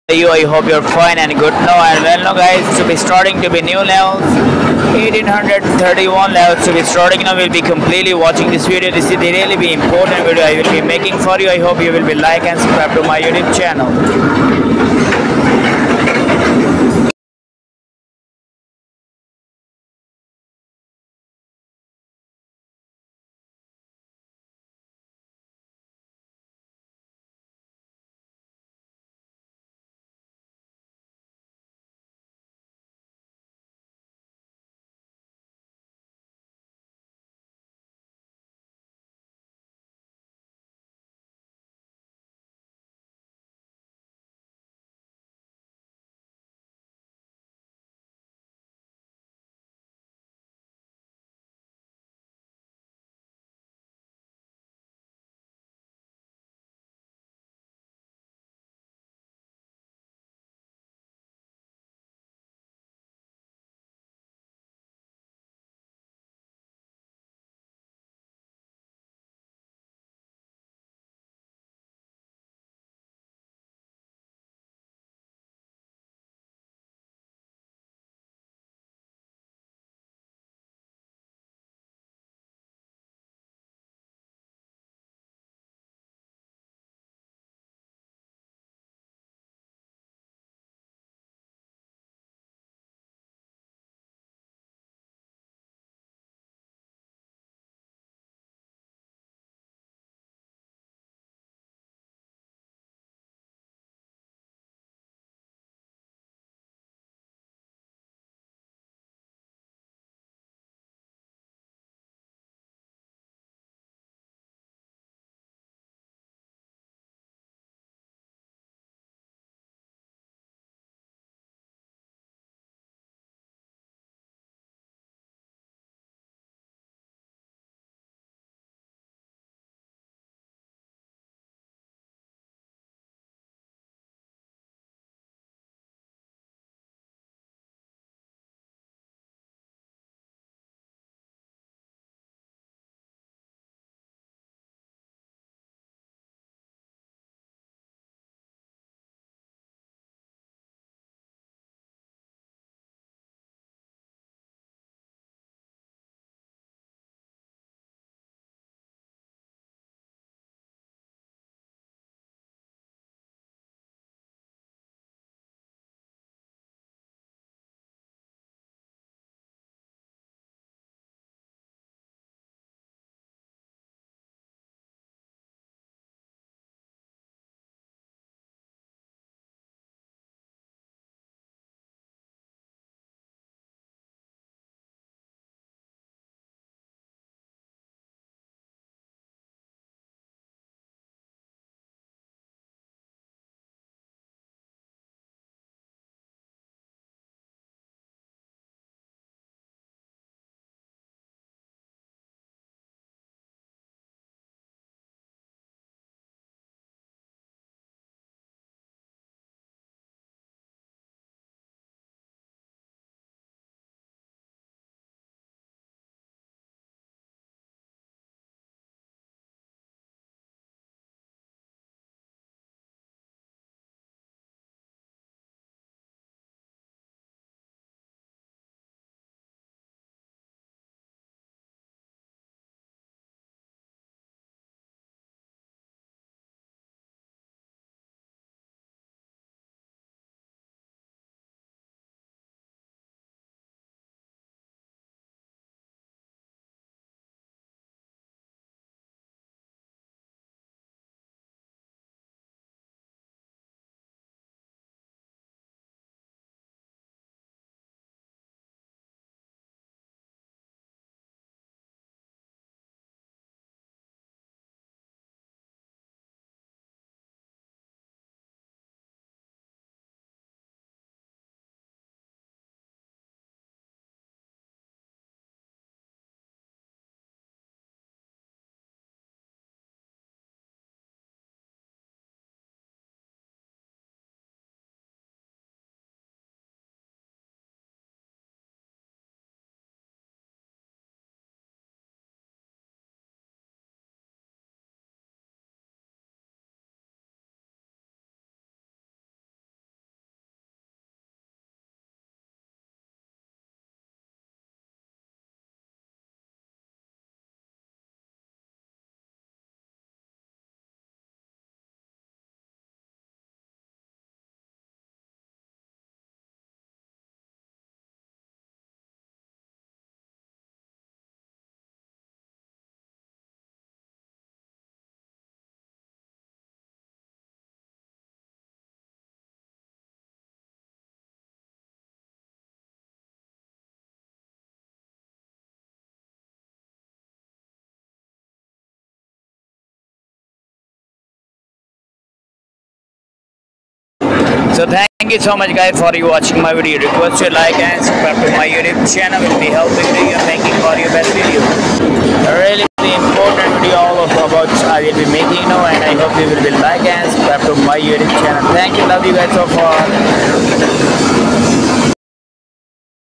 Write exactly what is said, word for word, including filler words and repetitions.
You, I hope you're fine and good now and well now guys. To be starting to be new levels, eighteen thirty-one levels to be starting now. We'll be completely watching this video. This is the really be important video I will be making for you. I hope you will be like and subscribe to my YouTube channel. So thank you so much guys for you watching my video. Request you like and subscribe to my YouTube channel. Will be helping you making all your best videos. A really important video all of about I will be making now, and I hope you will be like and subscribe to my YouTube channel. Thank you, love you guys so far.